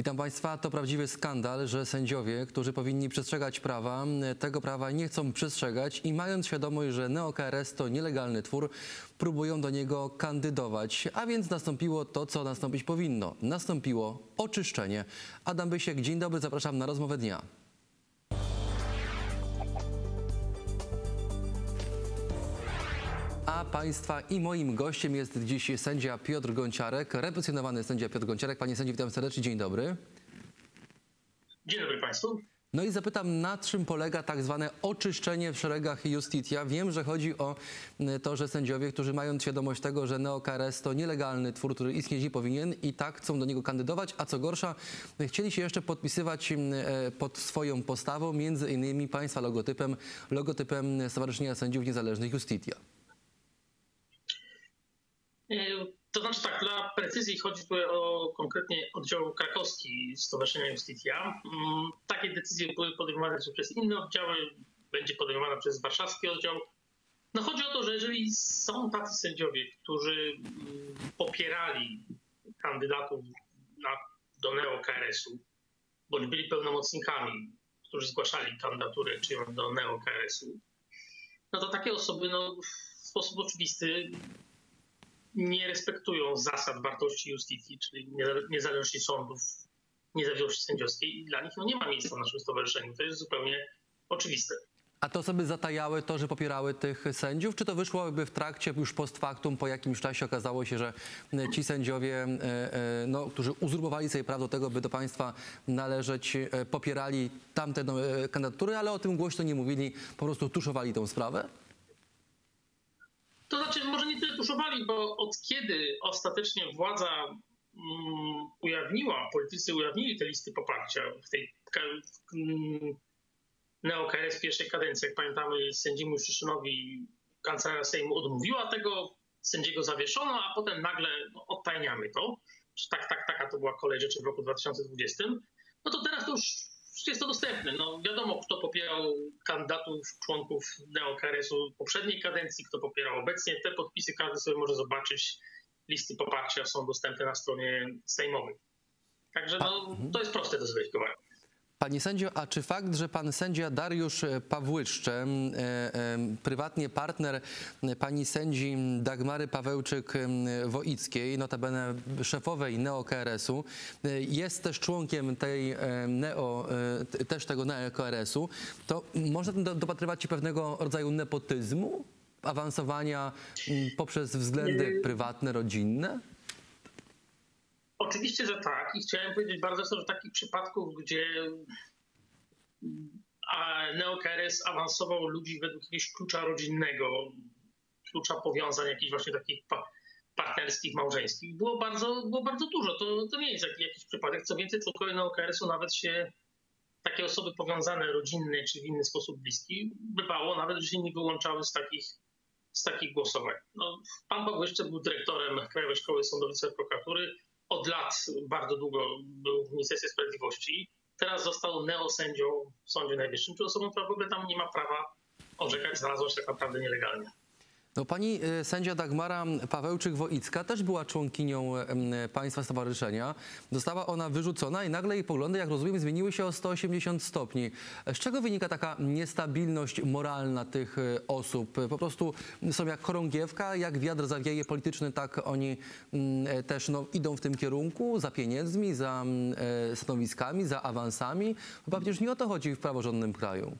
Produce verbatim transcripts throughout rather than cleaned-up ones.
Witam Państwa. To prawdziwy skandal, że sędziowie, którzy powinni przestrzegać prawa, tego prawa nie chcą przestrzegać i mając świadomość, że neo-K R S to nielegalny twór, próbują do niego kandydować. A więc nastąpiło to, co nastąpić powinno. Nastąpiło oczyszczenie. Adam Bysiek, dzień dobry, zapraszam na rozmowę dnia. A Państwa i moim gościem jest dziś sędzia Piotr Gonciarek, represjonowany sędzia Piotr Gonciarek. Panie sędzi, witam serdecznie, dzień dobry. Dzień dobry Państwu. No i zapytam, na czym polega tak zwane oczyszczenie w szeregach Iustitia? Wiem, że chodzi o to, że sędziowie, którzy mają świadomość tego, że neo-K R S to nielegalny twór, który istnieć nie powinien i tak chcą do niego kandydować, a co gorsza, chcieli się jeszcze podpisywać pod swoją postawą, między innymi Państwa logotypem, logotypem Stowarzyszenia Sędziów Niezależnych Iustitia. To znaczy tak, dla precyzji chodzi tutaj o konkretnie oddział krakowski Stowarzyszenia Iustitia. Takie decyzje były podejmowane przez inne oddziały, będzie podejmowana przez warszawski oddział. No chodzi o to, że jeżeli są tacy sędziowie, którzy popierali kandydatów na, do neo-K R S-u, bądź byli pełnomocnikami, którzy zgłaszali kandydaturę czy do neo-K R S-u, no to takie osoby no, w sposób oczywisty nie respektują zasad wartości justicji, czyli niezależności sądów, niezależności sędziowskiej i dla nich no, nie ma miejsca w naszym stowarzyszeniu. To jest zupełnie oczywiste. A te osoby zatajały to, że popierały tych sędziów, czy to wyszło jakby w trakcie, już post factum, po jakimś czasie okazało się, że ci sędziowie, no, którzy uzurpowali sobie prawo do tego, by do państwa należeć, popierali tamte no, kandydatury, ale o tym głośno nie mówili, po prostu tuszowali tę sprawę? To znaczy, może nie tyle tuszowali, bo od kiedy ostatecznie władza um, ujawniła, politycy ujawnili te listy poparcia w tej um, neo-K R S pierwszej kadencji, jak pamiętamy, sędziemu Szyszynowi Kancelaria Sejmu odmówiła tego, sędziego zawieszono, a potem nagle no, odtajniamy to. Tak, tak, taka to była kolej rzeczy w roku dwa tysiące dwudziestym. No to teraz to już jest to dostępne. No, wiadomo, kto popierał kandydatów, członków neo-K R S-u poprzedniej kadencji, kto popierał obecnie. Te podpisy każdy sobie może zobaczyć. Listy poparcia są dostępne na stronie sejmowej. Także no, to jest proste do zweryfikowania. Panie sędzio, a czy fakt, że pan sędzia Dariusz Pawłyszcze, e, e, prywatnie partner pani sędzi Dagmary Pawełczyk-Woickiej, notabene szefowej neo-K R S-u, e, jest też członkiem tej e, neo, e, też tego neo-K R S-u, to można do, dopatrywać się pewnego rodzaju nepotyzmu, awansowania m, poprzez względy prywatne, rodzinne? Oczywiście, że tak. I chciałem powiedzieć bardzo jasno, że takich przypadków, gdzie neo-K R S awansował ludzi według jakiegoś klucza rodzinnego, klucza powiązań jakichś właśnie takich partnerskich, małżeńskich, było bardzo, było bardzo dużo. To, to nie jest jakiś przypadek. Co więcej, członkowie neo-K R S-u nawet się, takie osoby powiązane rodzinnie czy w inny sposób bliski, bywało nawet, że się nie wyłączały z takich, z takich głosowań. No, pan Pawłyszcze był dyrektorem Krajowej Szkoły Sądownictwa i Prokuratury. Od lat bardzo długo był w Ministerstwie Sprawiedliwości. Teraz został neosędzią w Sądzie Najwyższym, czy osobą, która w ogóle tam nie ma prawa orzekać, znalazła się tak naprawdę nielegalnie. No, pani sędzia Dagmara Pawełczyk-Woicka też była członkinią państwa stowarzyszenia. Została ona wyrzucona i nagle jej poglądy, jak rozumiem, zmieniły się o sto osiemdziesiąt stopni. Z czego wynika taka niestabilność moralna tych osób? Po prostu są jak chorągiewka, jak wiatr zawieje polityczny, tak oni też no, idą w tym kierunku, za pieniędzmi, za stanowiskami, za awansami. Chyba przecież nie o to chodzi w praworządnym kraju.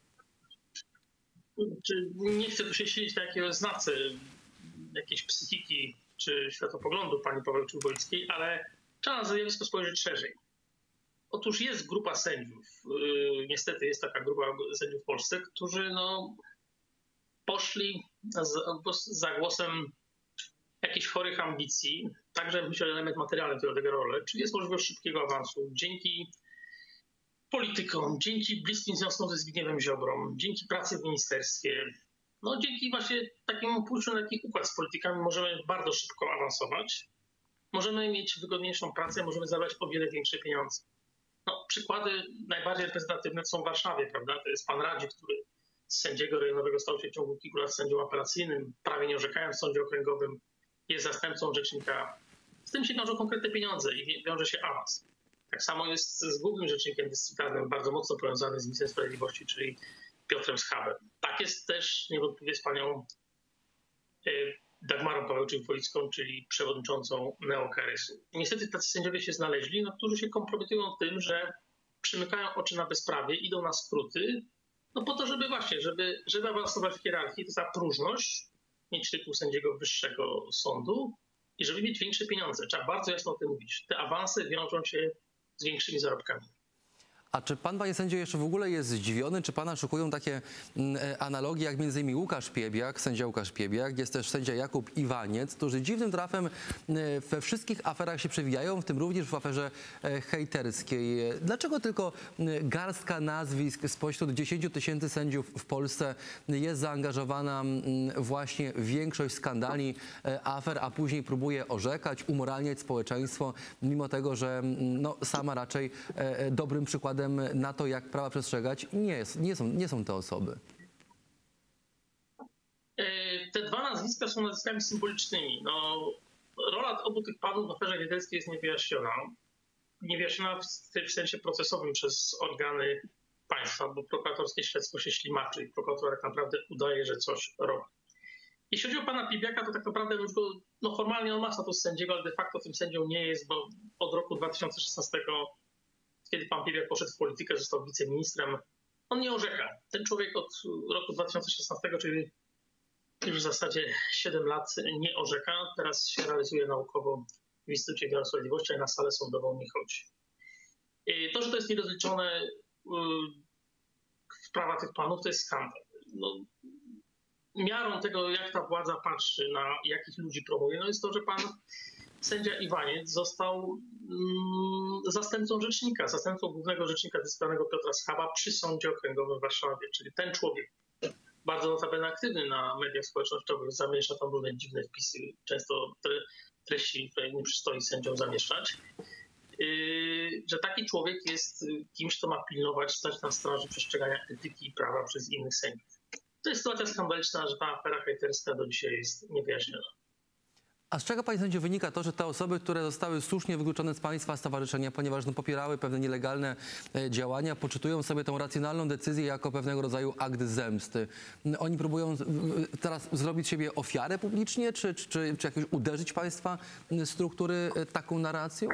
Nie chcę tu się siedzieć na jakiegoś znawcy jakiejś psychiki czy światopoglądu pani Pawełczyk-Woickiej, ale trzeba na zjawisko spojrzeć szerzej. Otóż jest grupa sędziów, yy, niestety jest taka grupa sędziów w Polsce, którzy no, poszli za, za głosem jakichś chorych ambicji, także myślę, że element materialny tutaj odegra rolę, czyli jest możliwość szybkiego awansu dzięki politykom, dzięki bliskim związkom ze Zbigniewem Ziobrą, dzięki pracy w ministerstwie, no dzięki właśnie takiemu pójściu na taki układ z politykami możemy bardzo szybko awansować. Możemy mieć wygodniejszą pracę, możemy zarabiać o wiele większe pieniądze. No, przykłady najbardziej reprezentatywne są w Warszawie, prawda? To jest pan Radzi, który z sędziego rejonowego stał się w ciągu kilku lat sędzią apelacyjnym, prawie nie orzekając w sądzie okręgowym, jest zastępcą rzecznika. Z tym się wiążą konkretne pieniądze i wiąże się awans. Tak samo jest z głównym rzecznikiem dyscyplinarnym, bardzo mocno powiązany z ministrem sprawiedliwości, czyli Piotrem Schabem. Tak jest też niewątpliwie z panią Dagmarą Pawełczyk-Woicką, czyli przewodniczącą neo-K R S u. Niestety tacy sędziowie się znaleźli, no, którzy się kompromitują tym, że przymykają oczy na bezprawie, idą na skróty, no po to, żeby właśnie, żeby, żeby awansować w hierarchii, to jest ta próżność, mieć tytuł sędziego wyższego sądu i żeby mieć większe pieniądze. Trzeba bardzo jasno o tym mówić. Te awanse wiążą się z większymi zarobkami. A czy pan, panie sędzio, jeszcze w ogóle jest zdziwiony? Czy pana szukują takie mm, analogie jak między innymi Łukasz Piebiak, sędzia Łukasz Piebiak, jest też sędzia Jakub Iwaniec, którzy dziwnym trafem e, we wszystkich aferach się przewijają, w tym również w aferze e, hejterskiej. Dlaczego tylko e, garstka nazwisk spośród dziesięciu tysięcy sędziów w Polsce jest zaangażowana m, właśnie w większość skandali, e, afer, a później próbuje orzekać, umoralniać społeczeństwo, mimo tego, że m, no, sama raczej e, dobrym przykładem na to, jak prawa przestrzegać, nie, jest, nie, są, nie są te osoby. Te dwa nazwiska są nazwiskami symbolicznymi. No, rola obu tych panów w aferze hejterskiej jest niewyjaśniona. Niewyjaśniona w, w sensie procesowym przez organy państwa, bo prokuratorskie śledztwo się ślimaczy i prokurator tak naprawdę udaje, że coś robi. Jeśli chodzi o pana Piebiaka, to tak naprawdę już go, no formalnie on ma status sędziego, ale de facto tym sędzią nie jest, bo od roku dwa tysiące szesnastego, kiedy pan Piebiak poszedł w politykę, został wiceministrem, on nie orzeka. Ten człowiek od roku dwa tysiące szesnastego, czyli już w zasadzie siedem lat, nie orzeka. Teraz się realizuje naukowo w Instytucie Wymiaru Sprawiedliwości, a na salę sądową nie chodzi. To, że to jest nierozliczone w prawa tych panów, to jest skandal. No, miarą tego, jak ta władza patrzy, na jakich ludzi promuje, no jest to, że pan sędzia Iwaniec został mm, zastępcą rzecznika, zastępcą głównego rzecznika dyscyplinarnego Piotra Schaba przy Sądzie Okręgowym w Warszawie, czyli ten człowiek, bardzo notabene aktywny na mediach społecznościowych, zamieszcza tam różne dziwne wpisy, często tre, treści, które nie przystoi sędziom zamieszczać, yy, że taki człowiek jest kimś, kto ma pilnować, stać na straży przestrzegania etyki i prawa przez innych sędziów. To jest sytuacja skandaliczna, że ta afera hejterska do dzisiaj jest niewyjaśniona. A z czego, panie sędzio, wynika to, że te osoby, które zostały słusznie wykluczone z państwa stowarzyszenia, ponieważ no, popierały pewne nielegalne e, działania, poczytują sobie tę racjonalną decyzję jako pewnego rodzaju akt zemsty? Oni próbują w, teraz zrobić siebie ofiarę publicznie, czy, czy, czy, czy jakoś uderzyć państwa struktury e, taką narracją?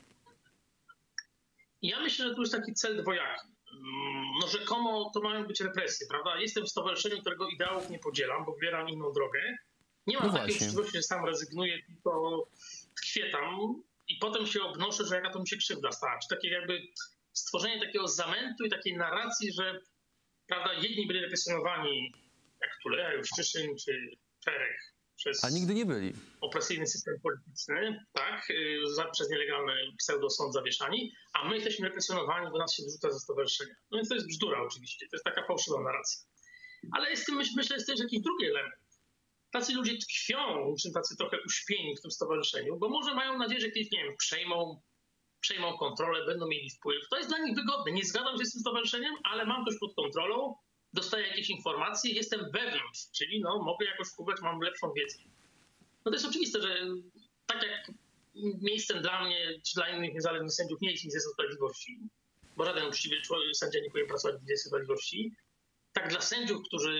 Ja myślę, że tu jest taki cel dwojaki. No rzekomo to mają być represje, prawda? Jestem w stowarzyszeniu, którego ideałów nie podzielam, bo wybieram inną drogę. Nie mam No takiej właśnie. uczciwości, że sam rezygnuję, tylko tkwię tam i potem się obnoszę, że jaka to mi się krzywda stała. Czy takie jakby stworzenie takiego zamętu i takiej narracji, że prawda, jedni byli represjonowani jak Tuleja, Juszczyszyn czy Czerek przez A nigdy nie byli. opresyjny system polityczny, tak, za, przez nielegalny pseudosąd zawieszani, a my jesteśmy represjonowani, bo nas się wyrzuca ze stowarzyszenia. No więc to jest bzdura oczywiście, to jest taka fałszywa narracja. Ale jest tym, myślę, że jest też jakiś drugi element. Tacy ludzie tkwią, niczym tacy trochę uśpieni w tym stowarzyszeniu, bo może mają nadzieję, że kiedyś, nie wiem, przejmą, przejmą kontrolę, będą mieli wpływ. To jest dla nich wygodne. Nie zgadzam się z tym stowarzyszeniem, ale mam coś pod kontrolą, dostaję jakieś informacje, jestem wewnątrz, czyli no, mogę jakoś wpływać, mam lepszą wiedzę. No to jest oczywiste, że tak jak miejscem dla mnie czy dla innych niezależnych sędziów nie jest Ministerstwo Sprawiedliwości, bo żaden uczciwy człowiek, sędzia nie powinien pracować w Ministerstwie Sprawiedliwości, tak dla sędziów, którzy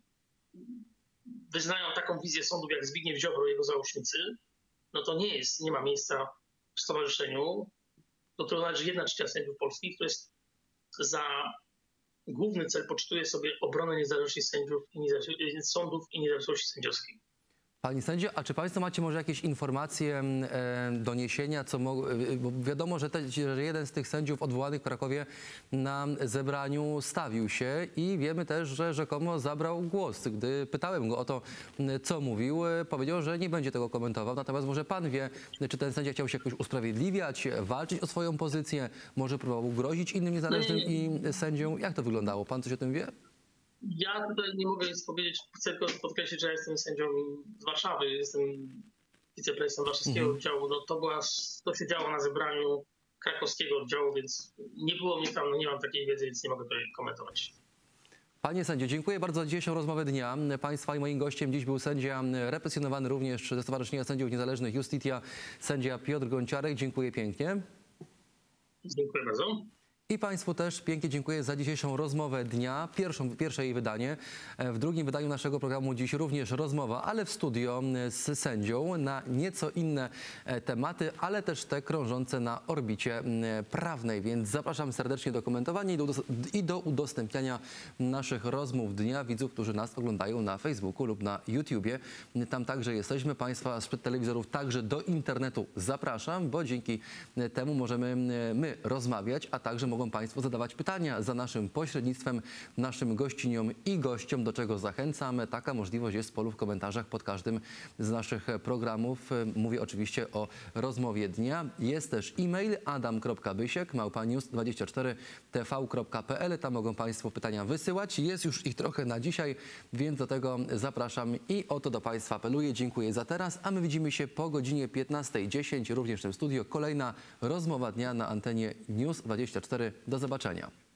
wyznają taką wizję sądów jak Zbigniew Ziobro i jego załącznicy, no to nie jest, nie ma miejsca w stowarzyszeniu, do którego należy jedna trzecia sędziów polskich, które jest za główny cel poczytuje sobie obronę niezależności sędziów i niezależności, sądów i niezależności sędziowskiej. Pani sędzio, a czy państwo macie może jakieś informacje, e, doniesienia, co mo- bo wiadomo, że, te, że jeden z tych sędziów odwołanych w Krakowie na zebraniu stawił się i wiemy też, że rzekomo zabrał głos. Gdy pytałem go o to, co mówił, powiedział, że nie będzie tego komentował. Natomiast może pan wie, czy ten sędzia chciał się jakoś usprawiedliwiać, walczyć o swoją pozycję, może próbował grozić innym niezależnym i sędziom. Jak to wyglądało? Pan coś o tym wie? Ja tutaj nie mogę nic powiedzieć, chcę tylko podkreślić, że ja jestem sędzią z Warszawy, jestem wiceprezesem warszawskiego Mhm. oddziału. No to, była, to się działo na zebraniu krakowskiego oddziału, więc nie było mnie tam, no nie mam takiej wiedzy, więc nie mogę tutaj komentować. Panie sędzio, dziękuję bardzo za dzisiejszą rozmowę dnia. Państwa i moim gościem dziś był sędzia represjonowany również ze Stowarzyszenia Sędziów Niezależnych Justitia, sędzia Piotr Gonciarek. Dziękuję pięknie. Dziękuję bardzo. I Państwu też pięknie dziękuję za dzisiejszą rozmowę dnia, pierwszą, pierwsze jej wydanie. W drugim wydaniu naszego programu dziś również rozmowa, ale w studio z sędzią na nieco inne tematy, ale też te krążące na orbicie prawnej. Więc zapraszam serdecznie do komentowania i do, i do udostępniania naszych rozmów dnia widzów, którzy nas oglądają na Facebooku lub na YouTubie. Tam także jesteśmy. Państwa sprzed telewizorów także do internetu zapraszam, bo dzięki temu możemy my rozmawiać, a także mogą Państwo zadawać pytania za naszym pośrednictwem, naszym gościniom i gościom, do czego zachęcam. Taka możliwość jest w polu w komentarzach pod każdym z naszych programów. Mówię oczywiście o rozmowie dnia. Jest też e-mail adam kropka bysiek małpa news dwadzieścia cztery t v kropka p l. Tam mogą Państwo pytania wysyłać. Jest już ich trochę na dzisiaj, więc do tego zapraszam i o to do Państwa apeluję. Dziękuję za teraz, a my widzimy się po godzinie piętnastej dziesięć również w tym studio. Kolejna rozmowa dnia na antenie News dwadzieścia cztery. Do zobaczenia.